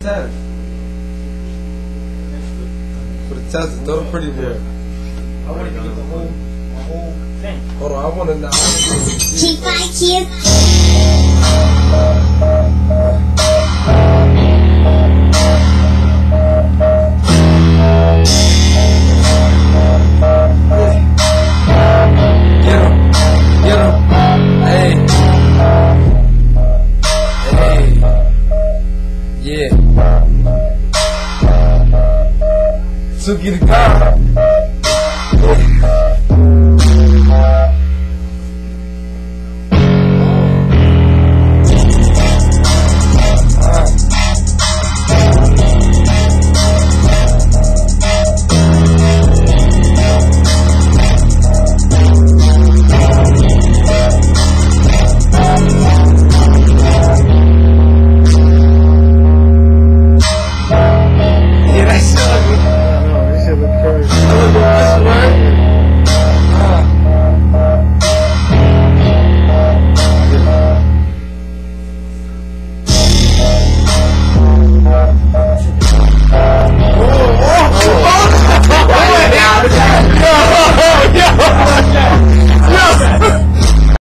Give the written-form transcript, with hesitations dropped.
test. For the test, throw the pretty there. I want to get the whole thing. Hold on, I want to know. Keep my kids. Yeah. Toki the God.